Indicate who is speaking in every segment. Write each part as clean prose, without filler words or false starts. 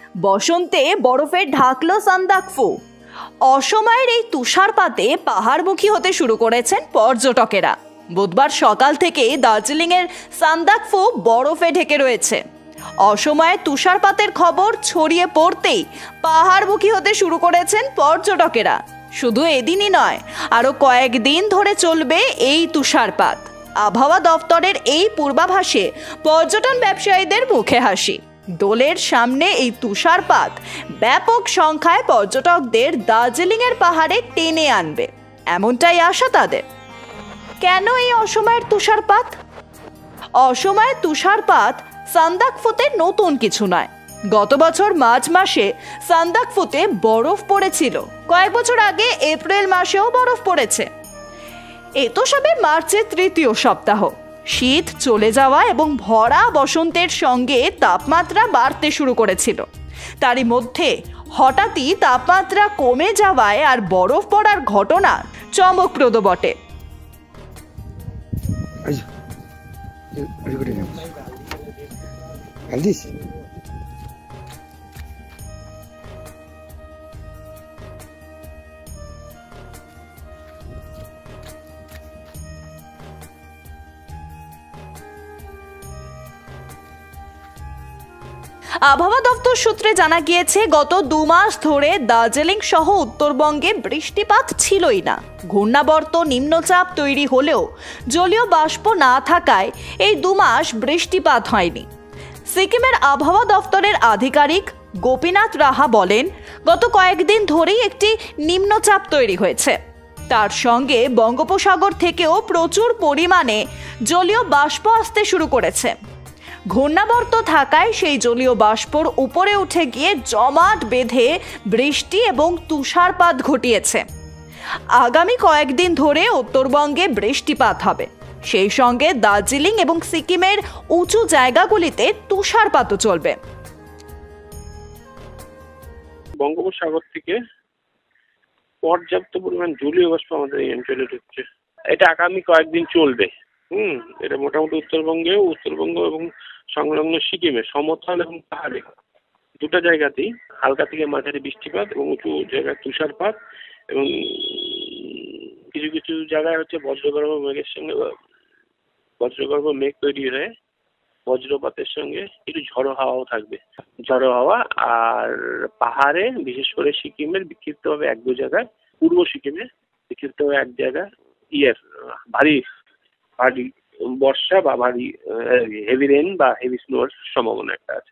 Speaker 1: বসন্তে বরফে ঢাকলো সান্দাকফু। অসময়ের এই তুষারপাতে পাহাড়মুখী হতে শুরু করেছেন পর্যটকেরা। বুধবার সকাল থেকে দার্জিলিংয়ের সান্দাকফু বরফে ঢেকে রয়েছে। অসময়ে তুষারপাতের খবর ছড়িয়ে পড়তেই পাহাড়মুখী হতে শুরু করেছেন পর্যটকেরা। শুধু এদিনই নয়, আরও কয়েকদিন ধরে চলবে এই তুষারপাত। আবহাওয়া দফতরের এই পূর্বাভাসে পর্যটন ব্যবসায়ীদের মুখে হাসি। দোলের সামনে এই তুষারপাত ব্যাপক সংখ্যায় পর্যটকদের দার্জিলিংয়ের পাহাড়ে টেনে আনবে, এমনটাই আশা তাদের। কেন এই অসময়ের তুষারপাত? অসময়ের তুষারপাত সান্দাকফুতে নতুন কিছু নয়। গত বছর মার্চ মাসে সান্দাকফুতে বরফ পড়েছিল। কয়েক বছর আগে এপ্রিল মাসেও বরফ পড়েছে। এ তো সবে মার্চের তৃতীয় সপ্তাহ। শীত চলে যাওয়া এবং ভরা বসন্তের সঙ্গে তাপমাত্রা বাড়তে শুরু করেছিল। তারই মধ্যে হঠাৎই তাপমাত্রা কমে যাওয়ায় আর বরফ পড়ার ঘটনা চমকপ্রদ বটে। আবহাওয়া দপ্তর সূত্রে জানা গিয়েছে, গত 2 মাস ধরে দার্জিলিং সহ উত্তরবঙ্গে বৃষ্টিপাত ছিলই না। ঘূর্ণাবর্ত নিম্নচাপ তৈরি হলেও জলীয় বাষ্প না থাকায় এই 2 মাস বৃষ্টিপাত হয়নি। সিকিমের আবহাওয়া দপ্তরের আধিকারিক গোপীনাথ রাহা বলেন, গত কয়েকদিন ধরেই একটি নিম্নচাপ তৈরি হয়েছে। তার সঙ্গে বঙ্গোপসাগর থেকেও প্রচুর পরিমাণে জলীয় বাষ্প আসতে শুরু করেছে। ঘূর্ণাবর্ত থাকায় সেই জলীয় বাষ্পর উপরে উঠে গিয়ে জমাট বেঁধে বৃষ্টি এবং তুষারপাত ঘটিয়েছে। আগামী কয়েকদিন ধরে উত্তরবঙ্গে বৃষ্টিপাত হবে। সেই সঙ্গে দার্জিলিং এবং সিকিমের উঁচু জায়গাগুলিতে তুষারপাতও চলবে।
Speaker 2: বঙ্গোপসাগর থেকে পর্যাপ্ত পরিমাণ জলীয় বাষ্প আমাদের এই অঞ্চলে ঢুকছে। এটা আগামী কয়েকদিন চলবে। এটা মোটামুটি উত্তরবঙ্গ এবং সংলগ্ন সিকিমে সমতল এবং পাহাড়ে দুটো জায়গাতেই হালকা থেকে মাঝারি বৃষ্টিপাত এবং উঁচু জায়গায় তুষারপাত এবং কিছু কিছু জায়গায় হচ্ছে বজ্রগর্ভ মেঘ তৈরি হয়ে বজ্রপাতের সঙ্গে একটু ঝড়ো হাওয়াও থাকবে। ঝড়ো হাওয়া আর পাহাড়ে বিশেষ করে সিকিমের বিক্ষিপ্তভাবে 1-2 জায়গায়, পূর্ব সিকিমে বিক্ষিপ্তভাবে 1 জায়গায় ভারী বর্ষা বা ভারী হেভি রেন বা হেভি স্নোর সম্ভাবনা একটা আছে।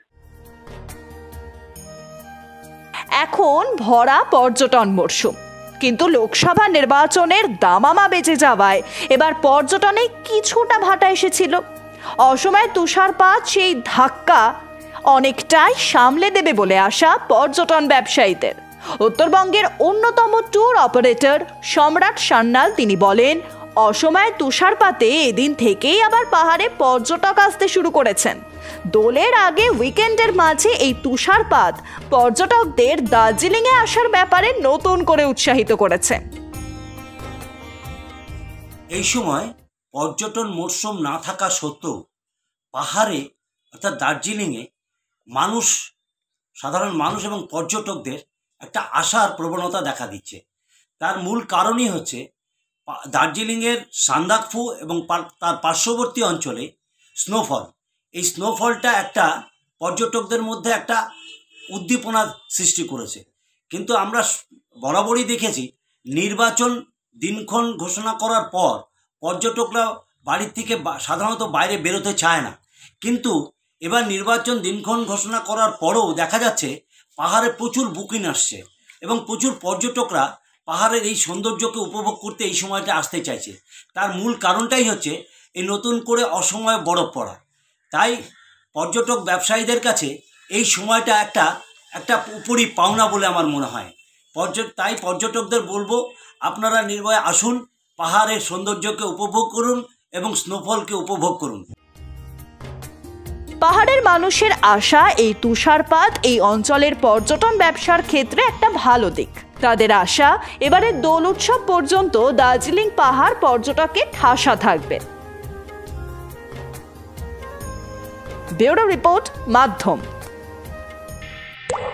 Speaker 1: এখন ভরা পর্যটন মরশুম, কিন্তু লোকসভা নির্বাচনের দামামা বেজে যাওয়ায় এবার পর্যটনে কিছুটা ভাটা এসেছিল। অসময়ে তুষারপাত সেই ধাক্কা অনেকটাই সামলে দেবে বলে আশা পর্যটন ব্যবসায়ীদের। উত্তরবঙ্গের অন্যতম ট্যুর অপারেটর সম্রাট সান্যাল তিনি বলেন, অসময়ে তুষারপাতে এদিন থেকেই আবার পাহাড়ে পর্যটক আসতে শুরু করেছেন। দোলের আগে উইকেন্ডের মাঝে এই তুষারপাত পর্যটকদের দার্জিলিংয়ে আসার ব্যাপারে নতুন করে উৎসাহিত করেছে।
Speaker 3: এই সময় পর্যটন মরশুম না থাকা সত্ত্বেও পাহাড়ে অর্থাৎ দার্জিলিংয়ে সাধারণ মানুষ এবং পর্যটকদের একটা আসার প্রবণতা দেখা দিচ্ছে। তার মূল কারণই হচ্ছে দার্জিলিংয়ের সান্দাকফু এবং তার পার্শ্ববর্তী অঞ্চলে স্নোফল। এই স্নোফলটা একটা পর্যটকদের মধ্যে একটা উদ্দীপনা সৃষ্টি করেছে। কিন্তু আমরা বরাবরই দেখেছি, নির্বাচন দিনক্ষণ ঘোষণা করার পর পর্যটকরা বাড়ির থেকে সাধারণত বাইরে বেরোতে চায় না। কিন্তু এবার নির্বাচন দিনক্ষণ ঘোষণা করার পরেও দেখা যাচ্ছে পাহাড়ে প্রচুর বুকিং আসছে এবং প্রচুর পর্যটকরা পাহাড়ের এই সৌন্দর্যকে উপভোগ করতে এই সময়টা আসতে চাইছে। তার মূল কারণটাই হচ্ছে এই নতুন করে অসময়ে বরফ পড়া। তাই পর্যটক ব্যবসায়ীদের কাছে এই সময়টা একটা উপরি পাওনা বলে আমার মনে হয়। তাই পর্যটকদের বলবো, আপনারা নির্ভয়ে আসুন, পাহাড়ের সৌন্দর্যকে উপভোগ করুন এবং স্নোফলকে উপভোগ করুন।
Speaker 1: পাহাড়ের মানুষের আশা এই তুষারপাত এই অঞ্চলের পর্যটন ব্যবসার ক্ষেত্রে একটা ভালো দিক। তাদের আশা এবারে দোল উৎসব পর্যন্ত দার্জিলিং পাহাড় পর্যটকে ঠাসা থাকবে। ব্যুরো রিপোর্ট, মাধ্যম।